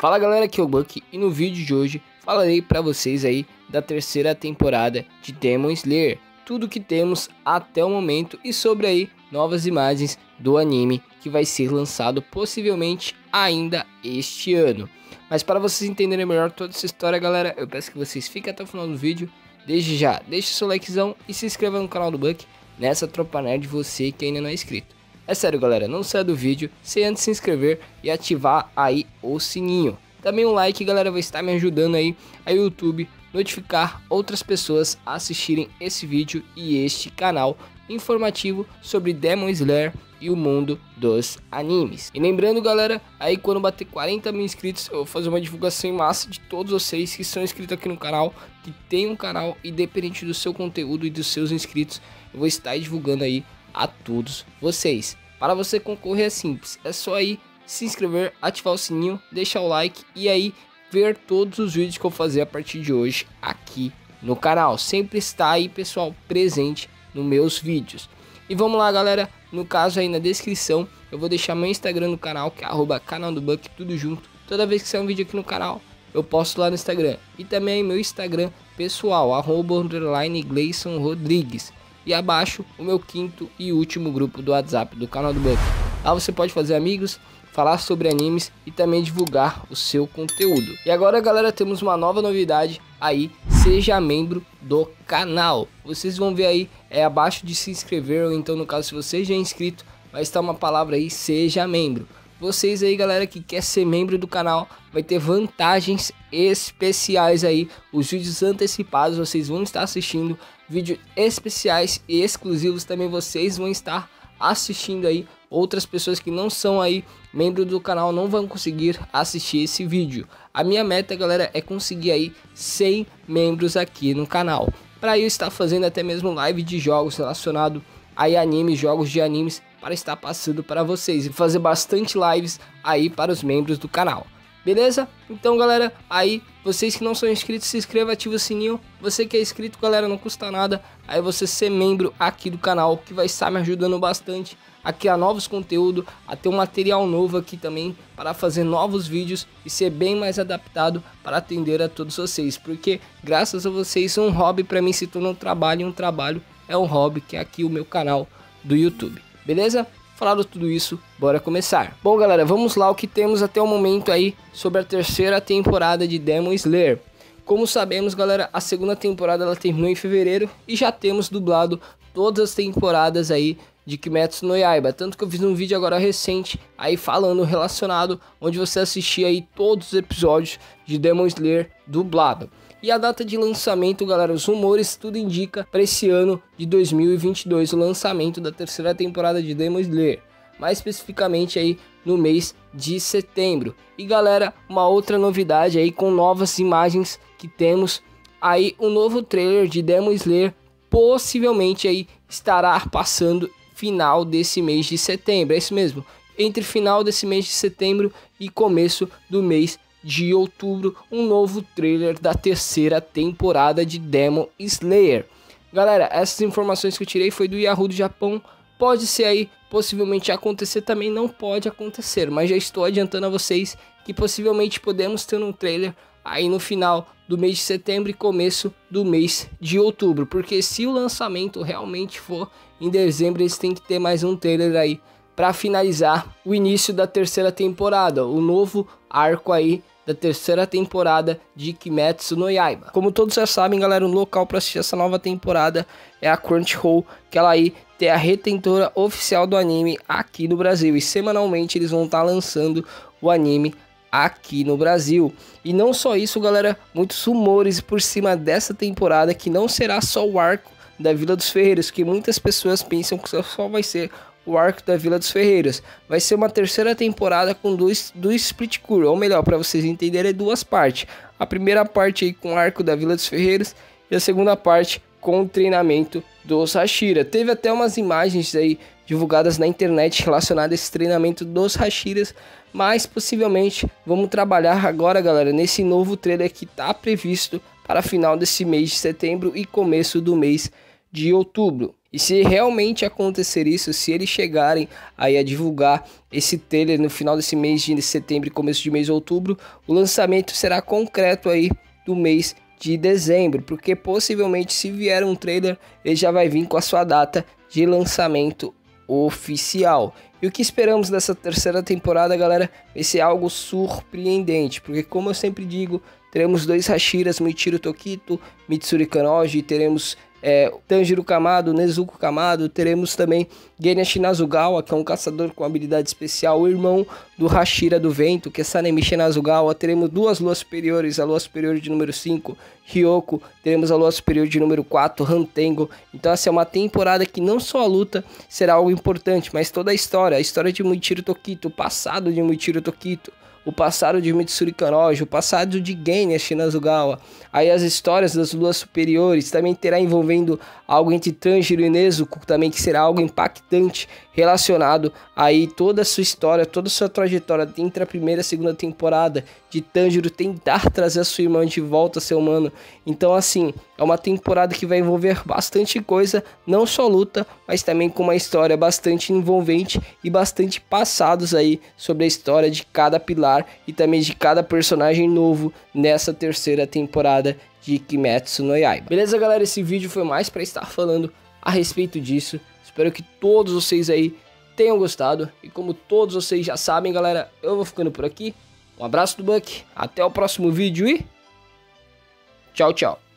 Fala galera, aqui é o Buck e no vídeo de hoje falarei pra vocês aí da terceira temporada de Demon Slayer, tudo que temos até o momento e sobre aí novas imagens do anime que vai ser lançado possivelmente ainda este ano. Mas para vocês entenderem melhor toda essa história, galera, eu peço que vocês fiquem até o final do vídeo. Desde já, deixe seu likezão e se inscreva no canal do Buck, nessa tropa nerd, você que ainda não é inscrito. É sério galera, não saia do vídeo sem antes se inscrever e ativar aí o sininho. Também um like galera, vai estar me ajudando aí a YouTube notificar outras pessoas a assistirem esse vídeo e este canal informativo sobre Demon Slayer e o mundo dos animes. E lembrando galera, aí quando bater 40 mil inscritos eu vou fazer uma divulgação em massa de todos vocês que são inscritos aqui no canal, que tem um canal, independente do seu conteúdo e dos seus inscritos, eu vou estar divulgando aí a todos vocês. Para você concorrer é simples, é só aí se inscrever, ativar o sininho, deixar o like e aí ver todos os vídeos que eu vou fazer a partir de hoje aqui no canal. Sempre está aí pessoal presente nos meus vídeos. E vamos lá galera, no caso aí na descrição eu vou deixar meu Instagram no canal, que é @canaldobuck, tudo junto. Toda vez que sair um vídeo aqui no canal eu posto lá no Instagram. E também meu Instagram pessoal, @_Gleison Rodrigues. E abaixo o meu quinto e último grupo do WhatsApp do canal do Buck. Lá você pode fazer amigos, falar sobre animes e também divulgar o seu conteúdo. E agora galera, temos uma nova novidade aí, seja membro do canal. Vocês vão ver aí, abaixo de se inscrever, ou então no caso se você já é inscrito, vai estar uma palavra aí, seja membro. Vocês aí galera que quer ser membro do canal, vai ter vantagens especiais aí, os vídeos antecipados vocês vão estar assistindo, vídeos especiais e exclusivos também vocês vão estar assistindo aí, outras pessoas que não são aí membro do canal não vão conseguir assistir esse vídeo. A minha meta galera é conseguir aí 100 membros aqui no canal, para eu estar fazendo até mesmo live de jogos relacionado aí animes, jogos de animes, para estar passando para vocês e fazer bastante lives aí para os membros do canal. Beleza? Então galera, aí vocês que não são inscritos, se inscreva, ativa o sininho. Você que é inscrito galera, não custa nada aí você ser membro aqui do canal, que vai estar me ajudando bastante a criar novos conteúdos, a ter um material novo aqui também para fazer novos vídeos e ser bem mais adaptado para atender a todos vocês, porque graças a vocês um hobby para mim se torna um trabalho, e um trabalho é um hobby, que é aqui o meu canal do YouTube. Beleza? Falado tudo isso, bora começar. Bom galera, vamos lá o que temos até o momento aí sobre a terceira temporada de Demon Slayer. Como sabemos galera, a segunda temporada ela terminou em fevereiro e já temos dublado todas as temporadas aí de Kimetsu no Yaiba. Tanto que eu fiz um vídeo agora recente aí falando relacionado, onde você assistia aí todos os episódios de Demon Slayer dublado. E a data de lançamento, galera, os rumores tudo indica para esse ano de 2022 o lançamento da terceira temporada de Demon Slayer, mais especificamente aí no mês de setembro. E galera, uma outra novidade aí com novas imagens que temos aí, o novo trailer de Demon Slayer possivelmente aí estará passando final desse mês de setembro, é isso mesmo, entre final desse mês de setembro e começo do mês de outubro, um novo trailer da terceira temporada de Demon Slayer. Galera, essas informações que eu tirei foi do Yahoo do Japão, pode ser aí, possivelmente acontecer também, não pode acontecer, mas já estou adiantando a vocês que possivelmente podemos ter um trailer aí no final do mês de setembro e começo do mês de outubro, porque se o lançamento realmente for em dezembro, eles têm que ter mais um trailer aí para finalizar o início da terceira temporada, o novo arco aí da terceira temporada de Kimetsu no Yaiba. Como todos já sabem galera, o local para assistir essa nova temporada é a Crunchyroll, que ela aí tem a retentora oficial do anime aqui no Brasil, e semanalmente eles vão estar lançando o anime aqui no Brasil. E não só isso galera, muitos rumores por cima dessa temporada, que não será só o arco da Vila dos Ferreiros, que muitas pessoas pensam que só vai ser o arco da Vila dos Ferreiros. Vai ser uma terceira temporada com dois split core, ou melhor, para vocês entenderem, é duas partes. A primeira parte aí com o arco da Vila dos Ferreiros e a segunda parte com o treinamento dos Hashira. Teve até umas imagens aí divulgadas na internet relacionadas a esse treinamento dos Hashiras, mas possivelmente vamos trabalhar agora galera nesse novo trailer que está previsto para final desse mês de setembro e começo do mês de outubro. E se realmente acontecer isso, se eles chegarem aí a divulgar esse trailer no final desse mês de setembro e começo de mês de outubro, o lançamento será concreto aí do mês de dezembro, porque possivelmente se vier um trailer, ele já vai vir com a sua data de lançamento oficial. E o que esperamos dessa terceira temporada, galera, vai ser algo surpreendente, porque como eu sempre digo, teremos 2 Hashiras, Michiru Tokito, Mitsuri Kanoji, teremos Tanjiro Kamado, Nezuko Kamado, teremos também Genya Shinazugawa, que é um caçador com habilidade especial, o irmão do Hashira do Vento, que é Sanemi Shinazugawa, teremos 2 luas superiores, a lua superior de número 5, Ryoko, teremos a lua superior de número 4, Hantengo. Então essa é uma temporada que não só a luta será algo importante, mas toda a história de Michiru Tokito, o passado de Michiru Tokito, o passado de Mitsuri Kanoji, o passado de Genya Shinazugawa, aí as histórias das luas superiores, também terá envolvendo algo entre Tanjiro e Nezuko, também que será algo impactante relacionado aí toda a sua história, toda a sua trajetória entre a primeira e a segunda temporada, de Tanjiro tentar trazer a sua irmã de volta a ser humano. Então assim, é uma temporada que vai envolver bastante coisa, não só luta, mas também com uma história bastante envolvente e bastante passados aí sobre a história de cada pilar e também de cada personagem novo nessa terceira temporada de Kimetsu no Yaiba. Beleza, galera? Esse vídeo foi mais para estar falando a respeito disso. Espero que todos vocês aí tenham gostado. E como todos vocês já sabem, galera, eu vou ficando por aqui. Um abraço do Buck, até o próximo vídeo e tchau, tchau.